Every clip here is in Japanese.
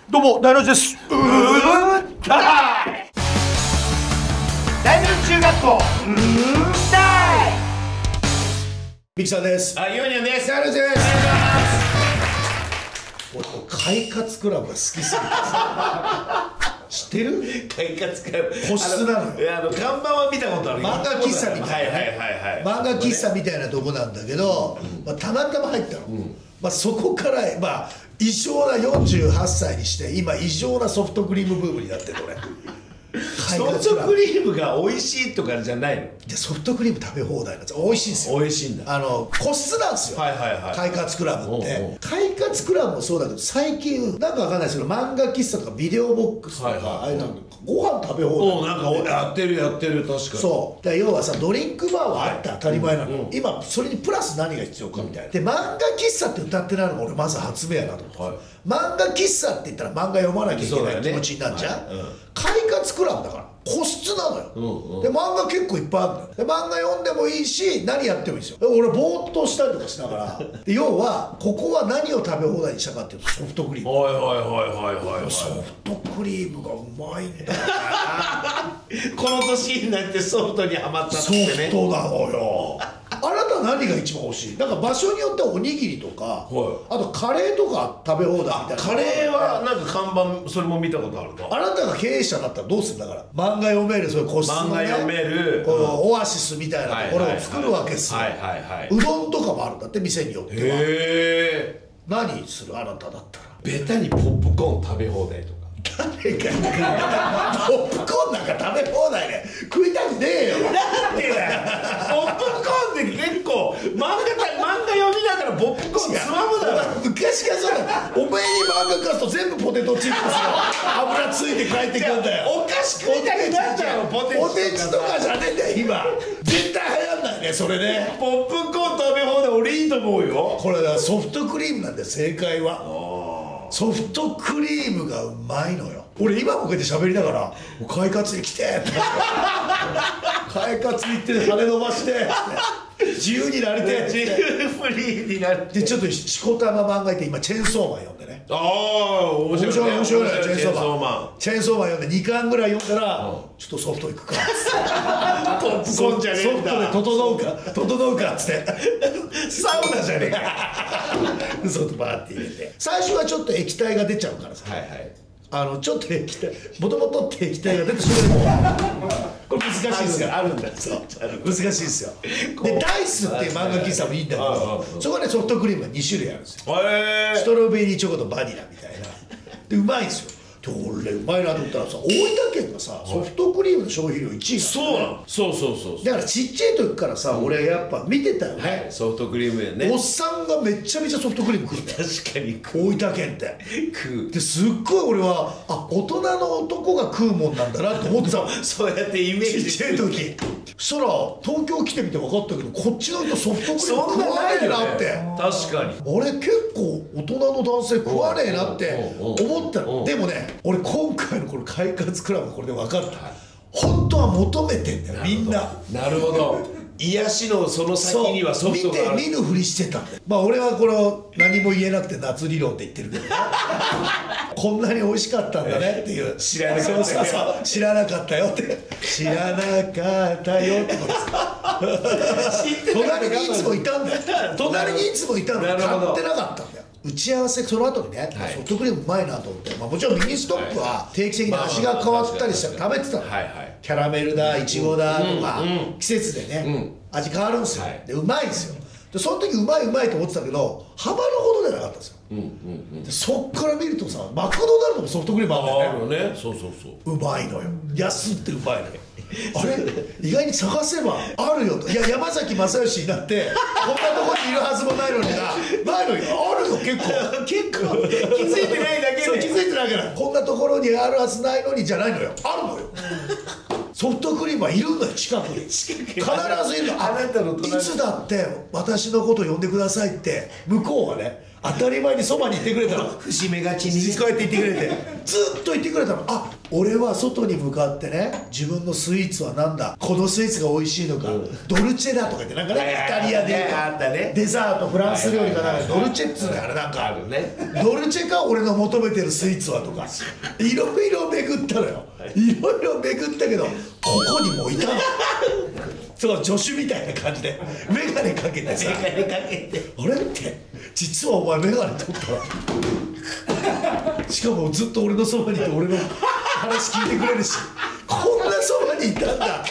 どうも大の字です。 大の字中学校ミキさんです。 ユーニョンです。 大の字です。俺快活クラブが好きすぎてさ、知ってる？ 快活クラブ個室なのよ。 看板は見たことある。 漫画喫茶みたいなね、漫画喫茶みたいなとこなんだけど、たまたま入ったの。そこから異常な48歳にして今異常なソフトクリームブームになってる俺。 ソフトクリームが美味しいとかじゃないの？ でソフトクリーム食べ放題なんですよ。美味しいんですよ。 美味しいんだ。 個室なんですよ。快活クラブって。快活クラブもそうだけど、最近なんかわかんないですけど、漫画喫茶とかビデオボックスとかああいうのご飯食べ放題。 なんかやってる確かに。 そうだから要はさ、ドリンクバーはあって当たり前なの。今それにプラス何が必要かみたいな。で漫画喫茶って歌ってないのが俺まず発明やなと思って。漫画喫茶って言ったら漫画読まなきゃいけない気持ちになるじゃん。快活クラブだから個室なのよ。で漫画結構いっぱいあるのよ。で漫画読んでもいいし何やってもいいんですよ。俺ぼーっとしたりとかしながら、で要はここは何を食べ放題にしたかっていうとソフトクリーム。ソフトクリームがうまいんだよね。 この年になってソフトにハマったってね。 ソフトなのよ。あなた何が一番欲しい？なんか場所によってはおにぎりとか、あとカレーとか食べ放題みたいな。 カレーはなんか看板それも見たことあるの。 あなたが経営者だったらどうするんだから。漫画読める、そういう個室のね、 漫画読めるこのオアシスみたいなところを作るわけですよ。うどんとかもあるんだって、店によっては。何するあなただったら。 ベタにポップコーン食べ放題とか。 誰が言うポップコーンなんか食べ放題で食いたくねえよ。 なんでだよ。ポップコーンって結構漫画読みながらポップコーンつまむだろ。 昔からそうだ。お前に漫画貸すと全部ポテトチップスの油ついて帰ってくるんだよ。 お菓子食いたくなっちゃうの。 ポテチとかじゃねえんだよ今。絶対流行んないねそれね。 ポップコーン食べ放題俺いいと思うよ。 これだソフトクリームなんで正解は。ソフトクリームがうまいのよ。俺今もこうやって喋りながら「快活に来て」って「快活に行って羽伸ばして」自由になりて」 自由フリーになって。 でちょっとしこたま漫画行って今チェーンソーマン読んでね。 ああ面白いね。 面白いね。チェーンソーマン読んで2巻ぐらい読んだらちょっとソフト行くかポップコーンじゃねえんだ。 ソフトで整うかっつってサウナじゃねえか。嘘とバーって入れて最初はちょっと液体が出ちゃうからさ。ちょっと液体もともとって液体が出てしまう。これ難しいですよ。 あるんだ。 そう難しいですよ。でダイスっていう漫画喫茶もいいんだけど、そこでソフトクリームが2種類あるんですよ。ストロベリーチョコとバニラみたいな。でうまいんですよ。で俺うまいなと思ったらさ、大分県がさソフトクリームの消費量1位。 そうなの。そうだからちっちゃい時からさ俺やっぱ見てたよね。 ソフトクリームやね。 おっさんがめちゃめちゃソフトクリーム食うんだよ。 確かに大分県って食う。 ですっごい俺は大人の男が食うもんなんだなって思ってた。 そうやってイメージちっちゃい時。そしたら東京来てみて分かったけど、こっちの人ソフトクリーム食わねえなって。 確かに俺結構大人の男性食わねえなって思ったの。でもね俺今回のこの快活クラブこれで分かった。本当は求めてんだよみんな。 なるほど。癒しのその先にはソフトがある。 見て見ぬふりしてたんだよ。俺はこの何も言えなくて夏理論って言ってるけどね。こんなに美味しかったんだねっていう。 知らなかったよ。 そう知らなかったよって知らなかったよってことです。隣にいつもいたんだよ。隣にいつもいたのに買ってなかったんだよ。打ち合わせその後にね、ソフトクリームうまいなと思って、もちろんミニストップは定期的に味が変わったりしたら食べてたの。キャラメルだいちごだとか季節でね味変わるんですよ。でうまいんですよ。でその時うまいと思ってたけどハマるほどじゃなかったんですよ。でそっから見るとさマクドナルドもソフトクリームあるんだよね。うまいのよ。安ってうまいのよ。あれ意外に探せばあるよと。いや山崎正義になってこんなとこにいるはずもないのにないのにあるよ結構気づいてないだけで。 そう気づいてないからこんなところにあるはずないのにじゃないのよ。あるのよ。ソフトクリームはいるのよ近くに。必ずいるの。 あなたの隣いつだって私のこと呼んでくださいって向こうがね当たり前にそばにいてくれたの。 節目がちにこうやって言ってくれて、ずっと言ってくれたの。あ、俺は外に向かってね、自分のスイーツはなんだ、このスイーツが美味しいのか、ドルチェだとか言って、なんかね、イタリアで言うとデザート、フランス料理かなんかドルチェっつうんだから、なんかドルチェか俺の求めてるスイーツはとか、いろいろ巡ったのよ。いろいろ巡ったけど、ここにもういたの。そう助手みたいな感じで眼鏡かけてさ、あれって実はお前眼鏡取ったらしかもずっと俺のそばにいて俺の話聞いてくれるし、こんなそばにいたんだ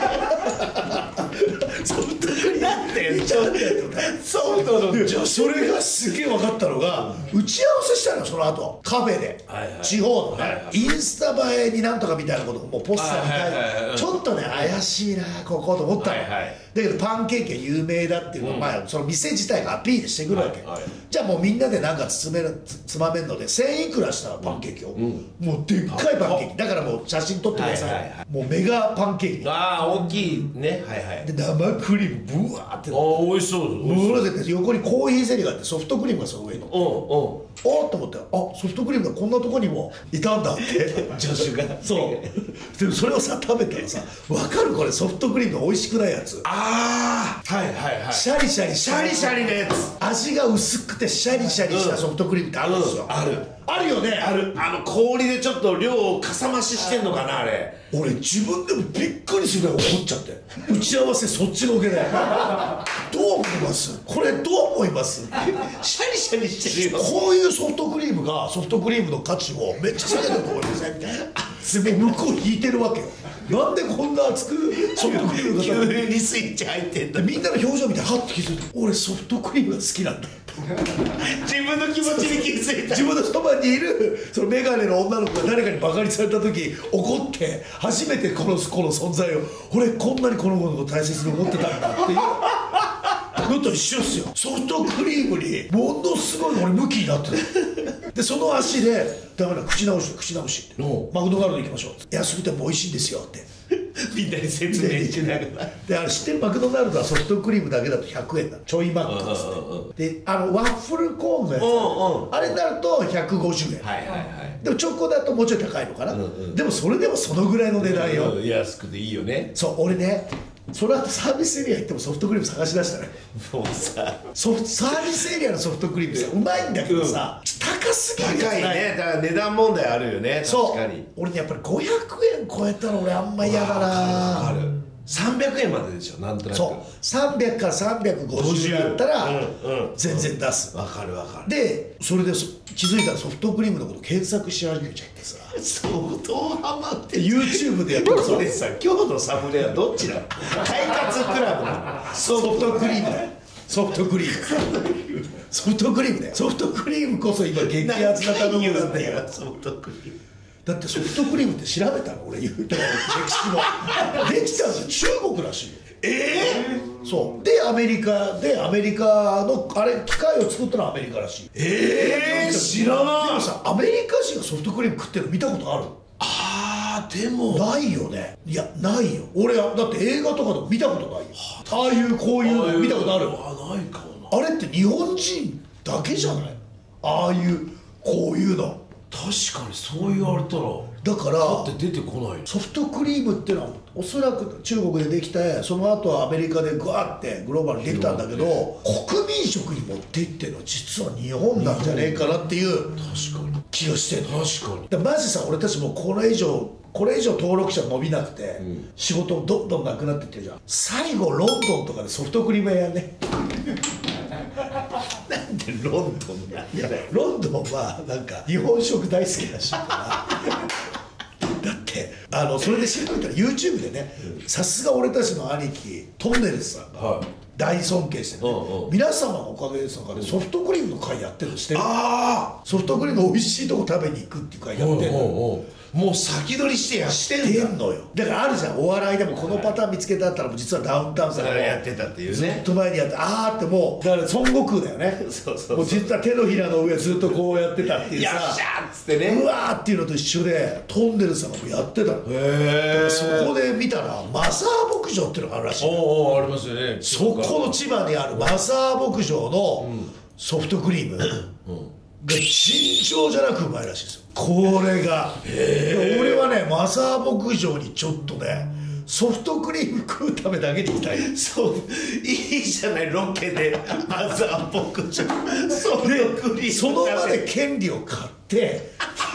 ソフトクリームって言っちゃうんだよ。それがすげえ分かったのが、打ち合わせしたのよ、その後カフェで、地方のね、インスタ映えになんとかみたいなこともうポスターみたい、ちょっとね怪しいなここと思ったの。だけどパンケーキは有名だっていうのを、まあその店自体がアピールしてくるわけ。じゃあもうみんなでなんかつまめるので1000いくらしたパンケーキを、もうでっかいパンケーキだからもう写真撮ってください。もうメガパンケーキ、 ああ大きいね、 で生クリームブワーって、 美味しそうもので横にコーヒーゼリーがあってソフトクリームがその上に、おっと思って、あ、ソフトクリームがこんなとこにもいたんだって助手がそうでもそれをさ食べたらさ、分かるこれソフトクリームが美味しくないやつ、 ああはいはいはい、 シャリシャリシャリシャリのやつ、味が薄くてシャリシャリしたソフトクリームってあるんですよ。あるよね。 ある。氷でちょっと量をかさ増ししてんのかなあれ。 俺自分でもびっくりするぐらい怒っちゃって、打ち合わせそっちのけでどう思いますこれ、どう思いますシャリシャリしてるよ。 こういうソフトクリームがソフトクリームの価値をめっちゃ下げたと思いますねみたいな。でも向こう引いてるわけよ。なんでこんな熱くソフトクリームが急にスイッチ入ってんだ。 みんなの表情見てハッて気づいて、俺ソフトクリームが好きなんだ自分の気持ちに気づいた。 自分のそばにいるその眼鏡の女の子が誰かにバカにされた時怒って初めてこの存在を、俺こんなにこの子のこと大切に思ってたんだっていうのと一緒っすよ。ソフトクリームにものすごい俺向きになってる。でその足でダメだ、口直しってマクドナルド行きましょう、安くても美味しいんですよってみんなに説明しながら。 で知ってるマクドナルドはソフトクリームだけだと100円なの、ちょいマックっつって。でワッフルコーンのやつあれになると150円、でもチョコだともうちょい高いのかな、でもそれでもそのぐらいの値段よ。 安くていいよね。 そう俺ね、その後サービスエリア行ってもソフトクリーム探し出したね。 もうさサービスエリアのソフトクリームさうまいんだけどさ、高すぎるやつない。 高いね。だから値段問題あるよね。確かに俺ねやっぱり500円超えたら俺あんま嫌だな。 ある300円まででしょ、なんとなく。 そう300から350だったら全然出す。 わかるわかる。 でそれで気づいたらソフトクリームのこと検索し始めちゃってさ、 相当ハマって YouTube でやってるそれさ、今日のサムネはどっちなの？快活クラブなの？ ソフトクリームだよ。ソフトクリームソフトクリームだよ。ソフトクリームこそ今激アツな食べ物なんだよ。 ソフトクリームだってソフトクリームって調べたの俺言うたら歴史のできたの中国らしいよ。そうでアメリカのあれ機械を作ったのはアメリカらしい。 知らない。 でもさアメリカ人がソフトクリーム食ってるの見たことある？ でもないよね。いやないよ。俺だって映画とかでも見たことないよ。ああいうこういうの見たことある？ ないかもな。あれって日本人だけじゃない？ああいうこういうの。 確かにそう言われたらだからだって出てこない。 ソフトクリームってのはおそらく中国でできて、その後はアメリカでグワーってグローバルにできたんだけど、国民食に持っていってるのは実は日本なんじゃねえかなっていう気がしてる。 確かに。 でマジさ俺たちもこれ以上登録者伸びなくて、仕事どんどんなくなってってるじゃん。最後ロンドンとかでソフトクリーム屋やんねなんでロンドンなんだよ。 ロンドンはなんか日本食大好きらしいからだってそれで調べたら YouTube でね、さすが俺たちの兄貴トンネルズさんが大尊敬してね、皆様のおかげですとかでソフトクリームの会やってるのしてる。ソフトクリームの美味しいとこ食べに行くっていう会やってるの。 もう先取りしてやってんのよ。だからあるじゃん、お笑いでもこのパターン見つけたったら実はダウンタウンさんがやってたっていうね、 ずっと前にやってってもうだから孫悟空だよねもう実は手のひらの上ずっとこうやってたっていうさ、 よっしゃーっつってね、 うわーっていうのと一緒でトンネルズさんがもやってたの。そこで見たらマザー牧場っていうのがあるらしい。 ありますよね。 そこの千葉にあるマザー牧場のソフトクリームが尋常じゃなくうまいらしいですよ、これが。俺はねマザー牧場にちょっとねソフトクリーム食うためだけに行きたい。 そういいじゃない、ロケでマザー牧場ソフトクリームその場で権利を買って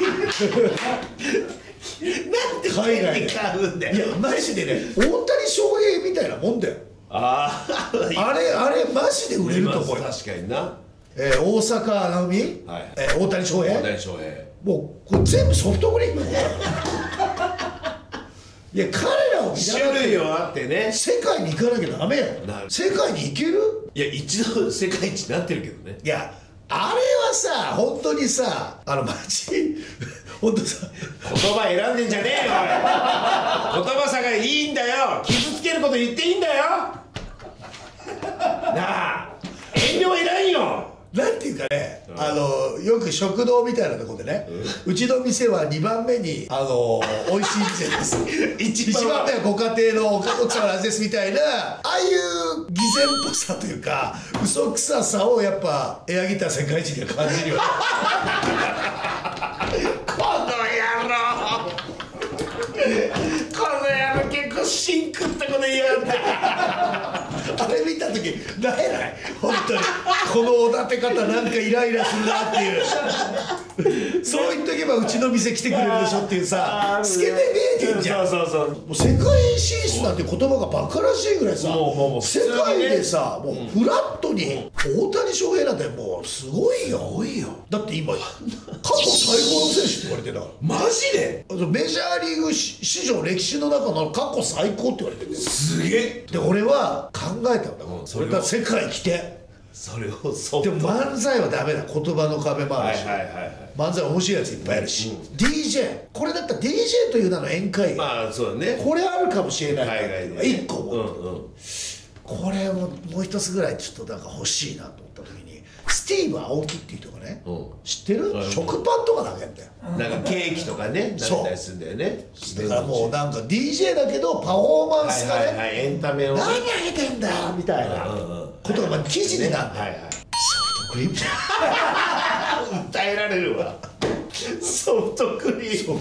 なんで海外で買うんだよ。 いやマジでね大谷翔平みたいなもんだよ。 あれマジで売れると思うよ。 確かにな。 大阪なおみ、大谷翔平、もうこれ全部ソフトクリームだよいや彼らを見習って種類はあってね、 世界に行かなきゃダメよ。世界に行ける？ いや一度世界一になってるけどね。 いやあれはさ本当にさマジ本当さ言葉選んでんじゃねえよ言葉さがいいんだよ、傷つけること言っていいんだよなあ、遠慮はいらんよ。 なんていうかね、よく食堂みたいなところでね、うちの店は2番目に美味しい店です1番目はご家庭の奥さんの味ですみたいな、ああいう偽善っぽさというか嘘くささをやっぱエアギター世界一には感じるよねこの野郎結構シンクったこと言いやがったあれ見た時なえない本当にこのおだて方なんかイライラするなっていうそう言っとけばうちの店来てくれるでしょっていうさ透けて見えてんじゃん。 そうもう世界進出なんて言葉がバカらしいぐらいさ世界でさもうフラットに大谷翔平なんてもうすごいよ。だって今過去最高の選手って言われてるんだからマジでメジャーリーグ史上歴史の中の過去最高って言われてるんだよ。 すげえ。 で俺は考えたんだもん、それから世界来てそれをそうでも漫才はダメだ、言葉の壁もあるし、漫才面白いやついっぱいあるし、DJ これだったら DJ という名の宴会、 まあそうだね、 これあるかもしれない海外で 1個も、これももう一つぐらいちょっとなんか欲しいなと思った時にスティーブ・アオキっていう人がね、知ってる？食パンとか投げんだよ、 なんかケーキとかね投げたりするんだよね。 だからもうなんか DJ だけどパフォーマンスがね、 エンタメを何投げてんだみたいなことが記事になるんだよ。ソフトクリームじゃん訴えられるわソフトクリーム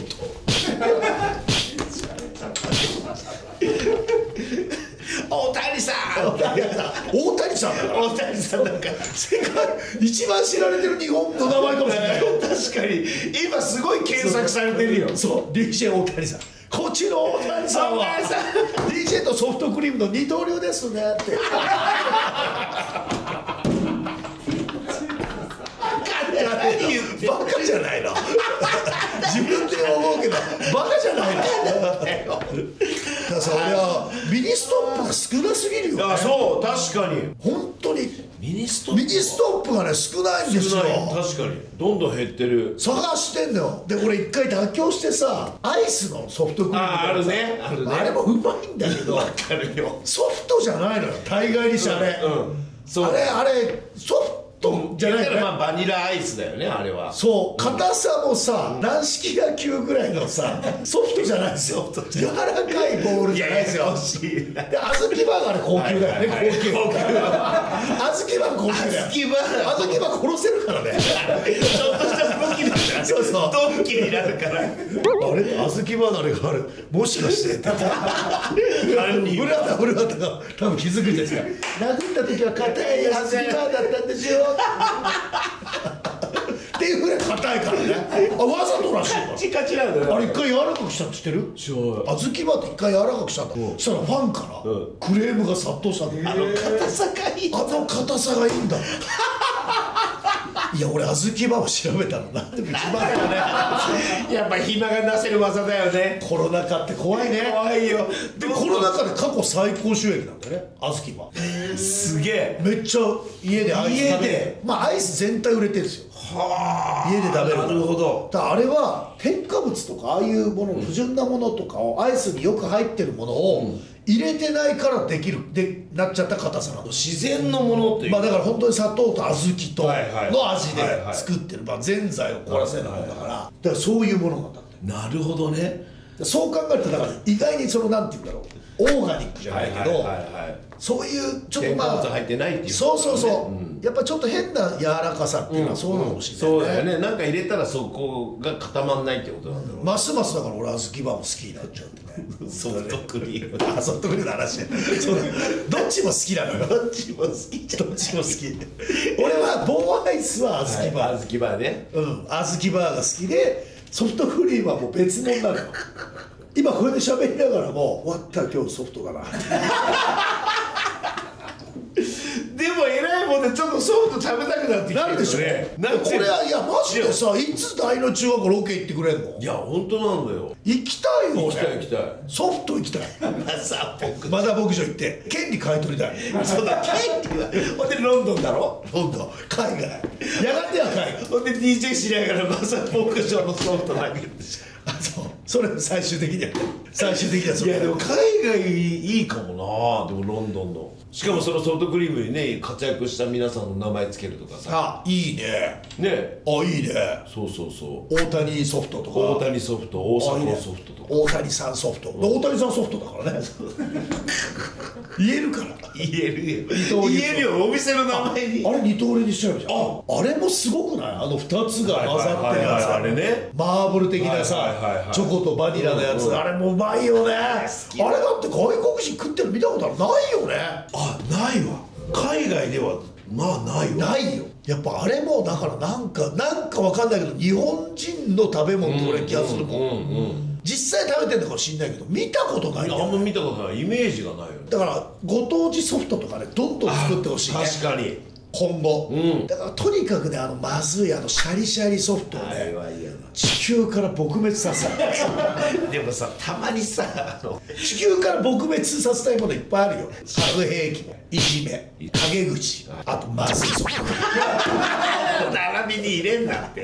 大谷さんだから大谷さんなんか世界一番知られてる日本の名前かもしれないよ確かに今すごい検索されてるよ。 そう DJ 大谷さん、こっちの大谷さんは DJ とソフトクリームの二刀流ですねってバカじゃないの自分で思うけどバカじゃないのだからさ、俺はミニストップが少なすぎるよね。 そう確かに本当にミニストップがね少ないんですよ。 確かにどんどん減ってる。 探してんだよ。で俺一回妥協してさアイスのソフトクリームあるねあれもうまいんだけどわかるよ、 ソフトじゃないのよ大概にしてあれ、あれソフトじゃないよね。 まあバニラアイスだよねあれは。 そう硬さもさ軟式野球ぐらいのさソフトじゃないですよ。柔らかいボールじゃないですよ。で小豆バーが高級だよね。高級小豆バー高級だよ。小豆バー殺せるからねちょっとした武器なんだよ。 そうそうドンキになるからあれ小豆離れがあるもしかしてって古畑が多分気づくんですよ。殴った時は硬い小豆バーだったんですよっていうぐらい硬いからね。わざとらしいからカチカチなんだよ。 あれ一回柔らかくしたって知ってる？小豆バーって一回柔らかくしたんだ。そしたらファンからクレームが殺到したんだ。 硬さがいい。 硬さがいいんだいや俺小豆バーを調べたのなんでも一番だよねやっぱ暇がなせる技だよね。 コロナ禍って怖いね。 怖いよ。 でコロナ禍で過去最高収益なんだよね小豆バー。 すげえ。 めっちゃ家でアイス食べて、まあアイス全体売れてるんですよ。家で食べるから。 なるほど。 だからあれは添加物とかああいうもの、不純なものとかをアイスによく入ってるものを入れてないからできるでなっちゃった硬さなの。 自然のものっていう、 まあだから本当に砂糖と小豆との味ではいはい作ってる、まあぜんざいを凍らせるものだから、だからそういうものなんだって。 なるほどね。 そう考えるとだから意外にそのなんていうんだろう、オーガニックじゃないけど、そういうちょっとまあ添加物入ってないっていう、 そうやっぱちょっと変な柔らかさっていうのはそうなのかもしれないね。 そうだよね。なんか入れたらそこが固まんないってことなんだろう。 ますますだから俺小豆バーも好きになっちゃってね。 ソフトクリーム。 あ、ソフトクリームの話ね。そうだ、どっちも好きなのよ。 どっちも好きじゃん。 どっちも好き。俺は棒アイスは小豆バー、 小豆バーね。 うん、小豆バーが好きで、ソフトクリームはもう別物なのよ。今これで喋りながらも終わったら今日ソフトだな。 でも偉いもんでちょっとソフト食べたくなってきてるよね。 なるでしょ。これはいやマジでさ、いつ大の中学校ロケ行ってくれんの？ いや本当なんだよ。 行きたいよ。 行きたい行きたい。 ソフト行きたい。マザー牧場行って権利買い取りたい。 そうだ、権利はほんでロンドンだろ。 ロンドン、海外、やがては海外。 ほんで DJ しながらマザー牧場のソフト投げるでしょ。 あ、そう、それ最終的には最終的にはそう。 いやでも海外いいかもな。でもロンドンのしかもそのソフトクリームにね活躍した皆さんの名前つけるとかさ。 あ、いいね。 ね。 あ、いいね。 そうそうそう。 大谷ソフトとか、 大谷ソフト、大阪ソフトとか。 大谷さんソフト、大谷さんソフトだからね。言えるから。 言えるよ。言えるよ。お店の名前に。 あれ二刀流にしちゃうじゃん。あれもすごくない？あの2つが混ざってるやつ。 あれね。 マーブル的なさ、チョコとバニラのやつ、あれもうまいよね。あれだって外国人食ってるの見たことある？ないよね。 あ、ないわ。海外ではまあないわ。 ないよ。やっぱあれもだからなんかわかんないけど日本人の食べ物って俺気がするもん。実際食べてるのかもしんないけど見たことないんだよ。 あんま見たことない。イメージがないよ。 だからご当地ソフトとかね、どんどん作ってほしいね。 確かに。 今後、だからとにかくね、まずいシャリシャリソフトをね、地球から撲滅させたい。 でもさ、たまにさ、 地球から撲滅させたいものいっぱいあるよ。核兵器、いじめ、陰口、あとまずいソフト。 並びに入れんなって。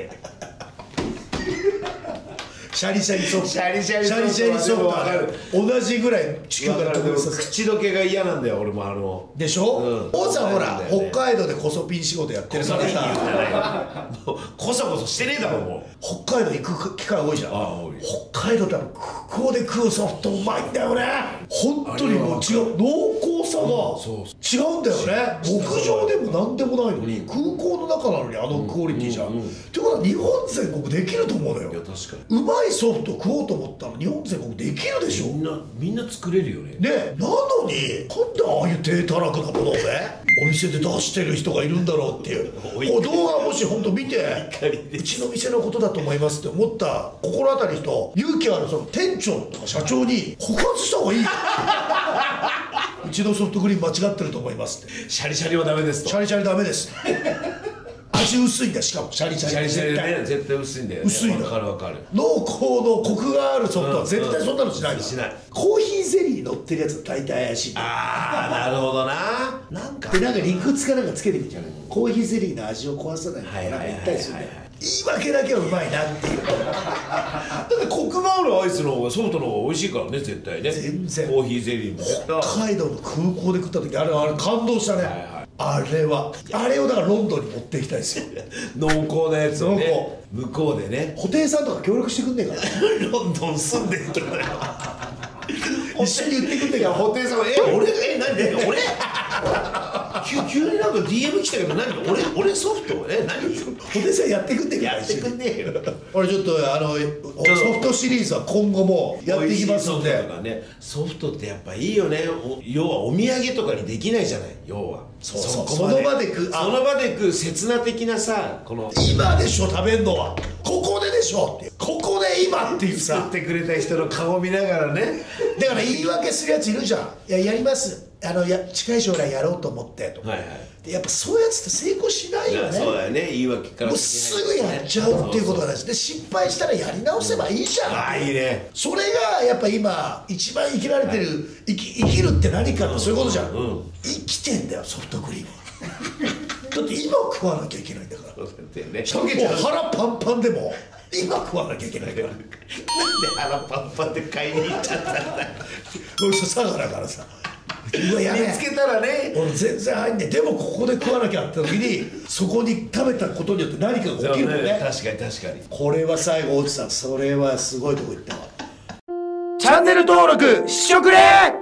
シャリシャリソフト、 シャリシャリソフトは同じぐらい地球から撲滅させ口どけが嫌なんだよ、俺もでしょ。王さんほら北海道でコソピン仕事やってるからさ、 コソコソしてねえだろ。もう北海道行く機会多いじゃん。北海道って空港で食うソフトうまいんだよね。本当にもう違う、濃厚さが違うんだよね。牧場でも何でもないのに空港の中なのにあのクオリティじゃん。ってことは日本全国できると思うのよ。うまいソフト食おうと思ったら日本全国できるでしょ。 みんな作れるよね。 ね、なのになんでああいう低たらくなものをねお店で出してる人がいるんだろうっていう。動画もし本当見てうちの店のことだと思いますって思った心当たり人、勇気あるその店長とか社長に告発した方がいい。うちのソフトクリーム間違ってると思いますって。 シャリシャリはダメですと。 シャリシャリダメです。味薄いんだ。しかもシャリシャリ絶対薄いんだよね。 薄いの。 分かる分かる。 濃厚のコクがあるソフトは絶対そんなのしないから。 しない。 コーヒーゼリー乗ってるやつは大体怪しい。 ああ、なるほどな。なんか理屈かなんかつけてみるじゃない。コーヒーゼリーの味を壊さないとかなんか言ったりするんだよ。言い訳だけはうまいなっていう。 だってコクがあるアイスの方がソフトの方が美味しいからね、絶対ね。 全然。 コーヒーゼリーも北海道の空港で食った時あれ感動したね。あれをだからロンドンに持っていきたいですよ。 濃厚なやつをね、向こうでね。 布袋さんとか協力してくんねえからロンドン住んでるとか一緒に言ってくんねえから。 布袋さんが何俺急になんか DM 来たけど俺ソフト何布袋さんやってくんねえから。 やってくんねえよ。 俺ちょっとソフトシリーズは今後もやっていきますんで。 ソフトってやっぱいいよね。要はお土産とかにできないじゃない。要はその場で食う刹那的なさ、この今でしょ食べんのはここででしょって、ここで今っていうさ、 作ってくれた人の顔見ながらね。 だから言い訳するやついるじゃん。やります近い将来やろうと思ってとか。でやっぱそういうやつって成功しないよね。 そうだよね。言い訳からもうすぐやっちゃうっていうことが大事で、失敗したらやり直せばいいじゃん。 ああいいね。 それがやっぱ今一番生きられてる、生きるって何かってそういうことじゃん。生きてんだよソフトクリームは。だって今食わなきゃいけないんだから。もう腹パンパンでも今食わなきゃいけないから。なんで腹パンパンで買いに行っちゃったんだ。 俺佐賀だからさ。 見つけたらね。 俺全然入んねえ。でもここで食わなきゃって時にそこに食べたことによって何かが起きるもんね。 確かに。 これは最後落ちた。それはすごいとこ行ったわ。 チャンネル登録しとくれ。